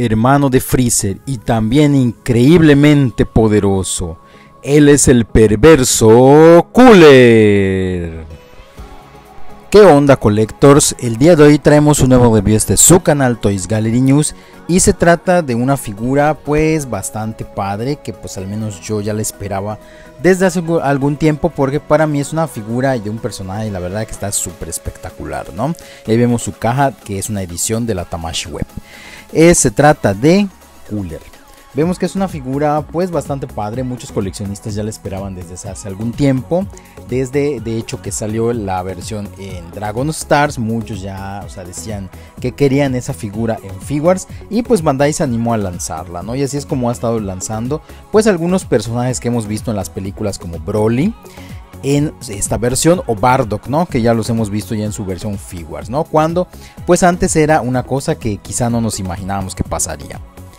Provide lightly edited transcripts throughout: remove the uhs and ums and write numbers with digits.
hermano de Freezer y también increíblemente poderoso. Él es el perverso Cooler. ¿Qué onda, Collectors? El día de hoy traemos un nuevo review de su canal Toys Gallery News y se trata de una figura pues bastante padre que pues al menos yo ya la esperaba desde hace algún tiempo, porque para mí es una figura de un personaje y la verdad que está súper espectacular, ¿no? Ahí vemos su caja, que es una edición de la Tamashii Web. Se trata de Cooler. Vemos que es una figura pues bastante padre, muchos coleccionistas ya la esperaban desde hace algún tiempo, desde de hecho que salió la versión en Dragon Stars, muchos ya decían que querían esa figura en Figuarts y pues Bandai se animó a lanzarla, ¿no? Y así es como ha estado lanzando pues algunos personajes que hemos visto en las películas como Broly en esta versión, o Bardock, ¿no? Que ya los hemos visto ya en su versión Figuarts, ¿no? Cuando pues antes era una cosa que quizá no nos imaginábamos que pasaría.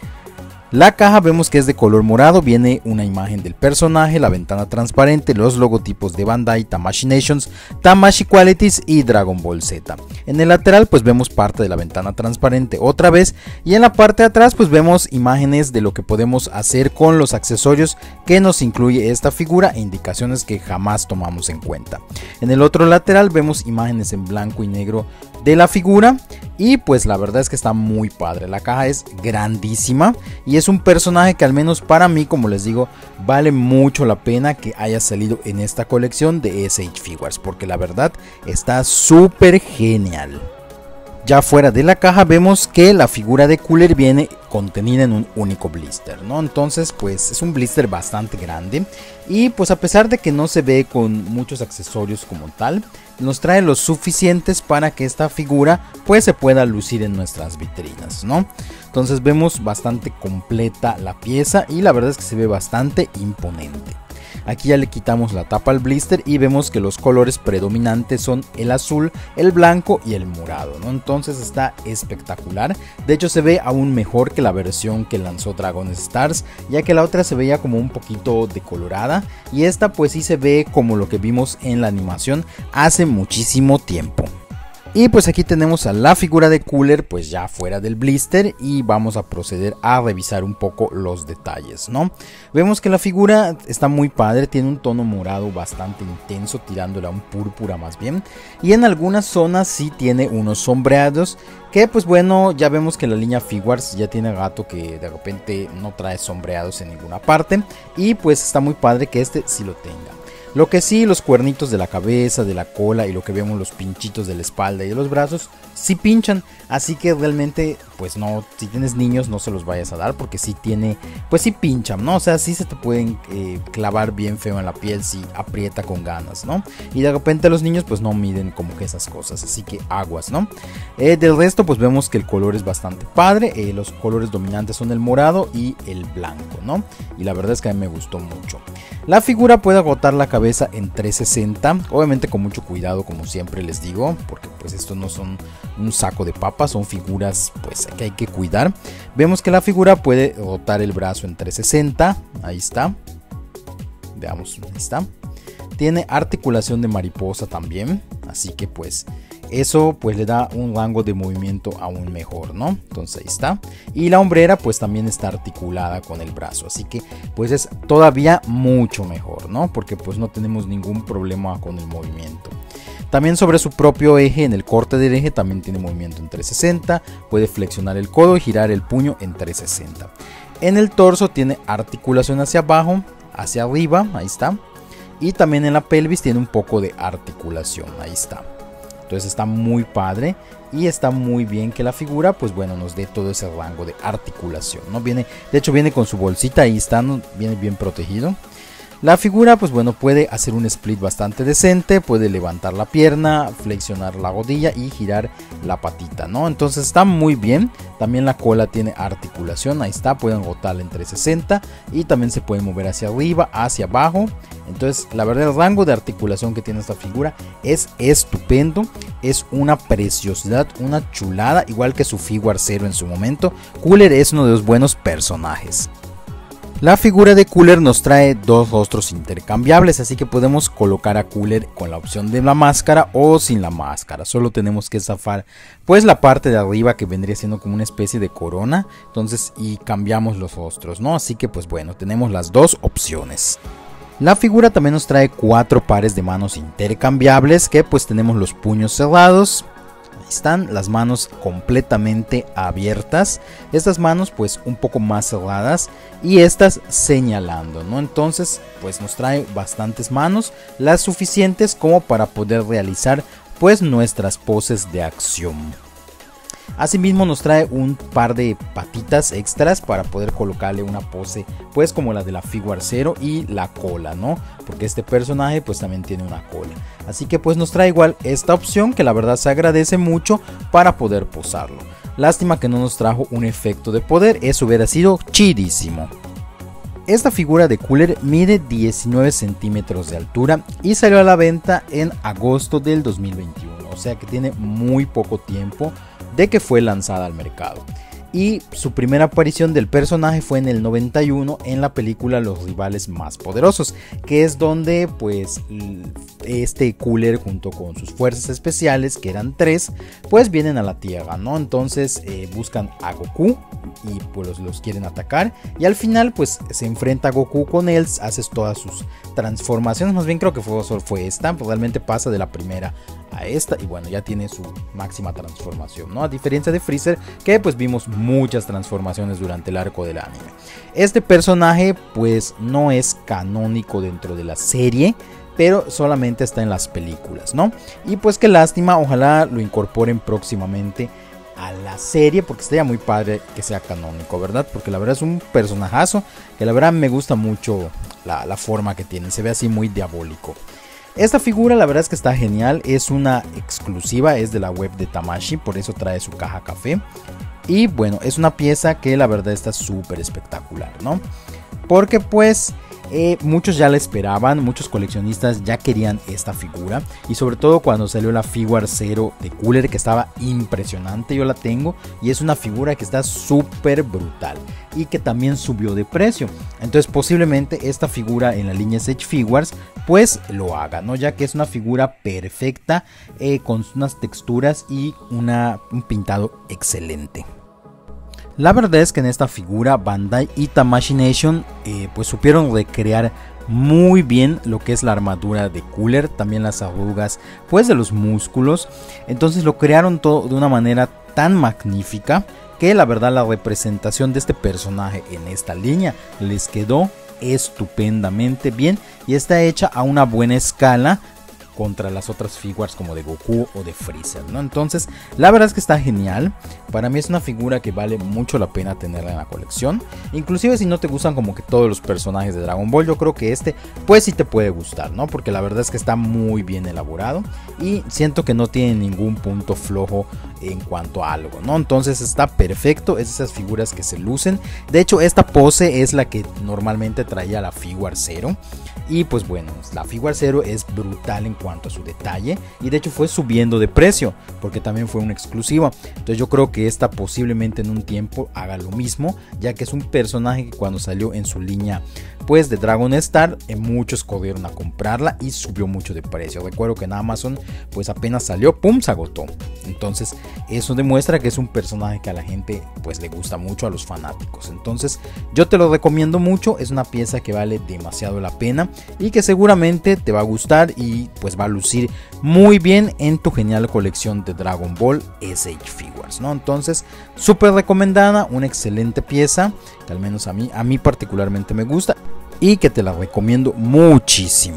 La caja vemos que es de color morado, viene una imagen del personaje, la ventana transparente, los logotipos de Bandai, Tamashii Nations, Tamashii Qualities y Dragon Ball Z. En el lateral pues vemos parte de la ventana transparente otra vez, y en la parte de atrás pues vemos imágenes de lo que podemos hacer con los accesorios que nos incluye esta figura e indicaciones que jamás tomamos en cuenta. En el otro lateral vemos imágenes en blanco y negro de la figura y pues la verdad es que está muy padre. La caja es grandísima y es un personaje que al menos para mí, como les digo, vale mucho la pena que haya salido en esta colección de SH Figuarts, porque la verdad está súper genial. Ya fuera de la caja vemos que la figura de Cooler viene contenida en un único blister, ¿no? Entonces pues es un blister bastante grande y pues a pesar de que no se ve con muchos accesorios como tal, nos trae los suficientes para que esta figura pues se pueda lucir en nuestras vitrinas, ¿no? Entonces vemos bastante completa la pieza y la verdad es que se ve bastante imponente. Aquí ya le quitamos la tapa al blister y vemos que los colores predominantes son el azul, el blanco y el morado, ¿no? Entonces está espectacular. De hecho se ve aún mejor que la versión que lanzó Dragon Stars, ya que la otra se veía como un poquito decolorada y esta pues sí se ve como lo que vimos en la animación hace muchísimo tiempo. Y pues aquí tenemos a la figura de Cooler pues ya fuera del blister y vamos a proceder a revisar un poco los detalles, ¿no? Vemos que la figura está muy padre, tiene un tono morado bastante intenso, tirándole a un púrpura más bien, y en algunas zonas sí tiene unos sombreados que pues bueno, ya vemos que la línea Figuarts ya tiene gato que de repente no trae sombreados en ninguna parte y pues está muy padre que este sí lo tenga. Lo que sí, los cuernitos de la cabeza, de la cola y lo que vemos los pinchitos de la espalda y de los brazos sí pinchan, así que realmente pues no, si tienes niños no se los vayas a dar porque sí tiene, pues sí pinchan, ¿no? O sea, sí se te pueden clavar bien feo en la piel si aprieta con ganas, ¿no? Y de repente los niños pues no miden como que esas cosas, así que aguas, ¿no? Del resto pues vemos que el color es bastante padre, los colores dominantes son el morado y el blanco, ¿no? Y la verdad es que a mí me gustó mucho. La figura puede agotar la cabeza en 360, obviamente con mucho cuidado como siempre les digo, porque pues estos no son un saco de papas, son figuras pues que hay que cuidar. Vemos que la figura puede agotar el brazo en 360, ahí está, veamos, ahí está. Tiene articulación de mariposa también, así que pues eso pues le da un rango de movimiento aún mejor, ¿no? Entonces ahí está. Y la hombrera pues también está articulada con el brazo, así que pues es todavía mucho mejor, ¿no? Porque pues no tenemos ningún problema con el movimiento. También sobre su propio eje, en el corte del eje también tiene movimiento en 360, puede flexionar el codo y girar el puño en 360. En el torso tiene articulación hacia abajo, hacia arriba, ahí está. Y también en la pelvis tiene un poco de articulación, ahí está. Entonces está muy padre y está muy bien que la figura pues bueno nos dé todo ese rango de articulación, ¿no? Viene, de hecho viene con su bolsita, ahí está, ¿no? Viene bien protegido. La figura pues bueno puede hacer un split bastante decente, puede levantar la pierna, flexionar la rodilla y girar la patita, ¿no? Entonces está muy bien. También la cola tiene articulación, ahí está, pueden rotarla en 360 y también se puede mover hacia arriba, hacia abajo. Entonces la verdad el rango de articulación que tiene esta figura es estupendo, es una preciosidad, una chulada, igual que su Figuarts Zero en su momento. Cooler es uno de los buenos personajes. La figura de Cooler nos trae dos rostros intercambiables, así que podemos colocar a Cooler con la opción de la máscara o sin la máscara. Solo tenemos que zafar pues la parte de arriba que vendría siendo como una especie de corona, entonces y cambiamos los rostros, ¿no? Así que pues bueno, tenemos las dos opciones. La figura también nos trae 4 pares de manos intercambiables, que pues tenemos los puños cerrados. Están las manos completamente abiertas, estas manos pues un poco más cerradas y estas señalando, ¿no? Entonces pues nos trae bastantes manos, las suficientes como para poder realizar pues nuestras poses de acción. Asimismo nos trae un par de patitas extras para poder colocarle una pose pues como la de la Figuarts Zero y la cola, ¿no? Porque este personaje pues también tiene una cola. Así que pues nos trae igual esta opción que la verdad se agradece mucho para poder posarlo. Lástima que no nos trajo un efecto de poder, eso hubiera sido chidísimo. Esta figura de Cooler mide 19 centímetros de altura y salió a la venta en agosto del 2021, o sea que tiene muy poco tiempo de que fue lanzada al mercado. Y su primera aparición del personaje fue en el 91 en la película Los Rivales Más Poderosos, que es donde pues este Cooler junto con sus fuerzas especiales, que eran 3, pues vienen a la Tierra, ¿no? Entonces buscan a Goku y pues los quieren atacar, y al final pues se enfrenta a Goku con él, hace todas sus transformaciones, más bien creo que fue esta, pues realmente pasa de la primera a esta y bueno, ya tiene su máxima transformación, ¿no? A diferencia de Freezer, que pues vimos muchas transformaciones durante el arco del anime. Este personaje pues no es canónico dentro de la serie, pero solamente está en las películas, ¿no? Y pues qué lástima, ojalá lo incorporen próximamente a la serie, porque estaría muy padre que sea canónico, ¿verdad? Porque la verdad es un personajazo que la verdad me gusta mucho la forma que tiene, se ve así muy diabólico. Esta figura la verdad es que está genial, es una exclusiva, es de la web de Tamashii, por eso trae su caja café. Y bueno, es una pieza que la verdad está súper espectacular, ¿no? Porque pues muchos ya la esperaban, muchos coleccionistas ya querían esta figura. Y sobre todo cuando salió la Figuarts Zero de Cooler, que estaba impresionante, yo la tengo. Y es una figura que está súper brutal y que también subió de precio. Entonces posiblemente esta figura en la línea Sage Figuarts pues lo haga, ¿no? Ya que es una figura perfecta, con unas texturas y un pintado excelente. La verdad es que en esta figura Bandai y Tamashii Nation pues supieron recrear muy bien lo que es la armadura de Cooler, también las arrugas pues de los músculos. Entonces lo crearon todo de una manera tan magnífica que la verdad la representación de este personaje en esta línea les quedó estupendamente bien y está hecha a una buena escala contra las otras figuras como de Goku o de Freezer, ¿no? Entonces la verdad es que está genial. Para mí es una figura que vale mucho la pena tenerla en la colección. Inclusive si no te gustan como que todos los personajes de Dragon Ball, yo creo que este pues sí te puede gustar, ¿no? Porque la verdad es que está muy bien elaborado y siento que no tiene ningún punto flojo en cuanto a algo, ¿no? Entonces está perfecto, es esas figuras que se lucen. De hecho esta pose es la que normalmente traía la Figuarts Zero. Y pues bueno, la Figuarts Zero es brutal en cuanto a su detalle y de hecho fue subiendo de precio porque también fue una exclusiva. Entonces yo creo que esta posiblemente en un tiempo haga lo mismo, ya que es un personaje que cuando salió en su línea pues de Dragon Star, muchos corrieron a comprarla y subió mucho de precio. Recuerdo que en Amazon pues apenas salió, pum, se agotó. Entonces eso demuestra que es un personaje que a la gente pues le gusta mucho, a los fanáticos. Entonces yo te lo recomiendo mucho, es una pieza que vale demasiado la pena y que seguramente te va a gustar y pues va a lucir muy bien en tu genial colección de Dragon Ball SH Figures, ¿no? Entonces súper recomendada, una excelente pieza que al menos a mí particularmente me gusta y que te la recomiendo muchísimo.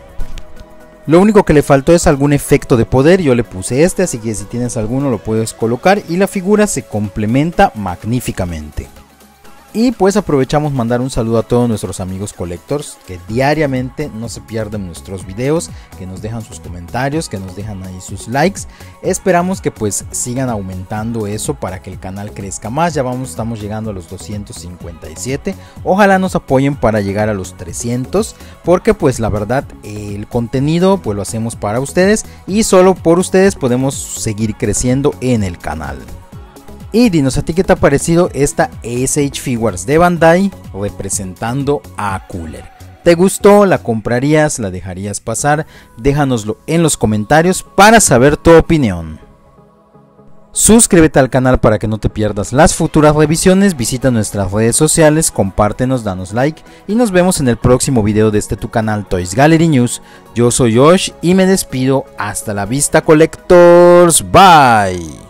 Lo único que le faltó es algún efecto de poder, yo le puse este, así que si tienes alguno lo puedes colocar y la figura se complementa magníficamente. Y pues aprovechamos mandar un saludo a todos nuestros amigos collectors que diariamente no se pierden nuestros videos, que nos dejan sus comentarios, que nos dejan ahí sus likes. Esperamos que pues sigan aumentando eso para que el canal crezca más. Ya estamos llegando a los 257. Ojalá nos apoyen para llegar a los 300, porque pues la verdad el contenido pues lo hacemos para ustedes y solo por ustedes podemos seguir creciendo en el canal. Y dinos a ti qué te ha parecido esta SH Figures de Bandai representando a Cooler. ¿Te gustó? ¿La comprarías? ¿La dejarías pasar? Déjanoslo en los comentarios para saber tu opinión. Suscríbete al canal para que no te pierdas las futuras revisiones, visita nuestras redes sociales, compártenos, danos like y nos vemos en el próximo video de tu canal Toys Gallery News. Yo soy Josh y me despido, hasta la vista collectors, bye.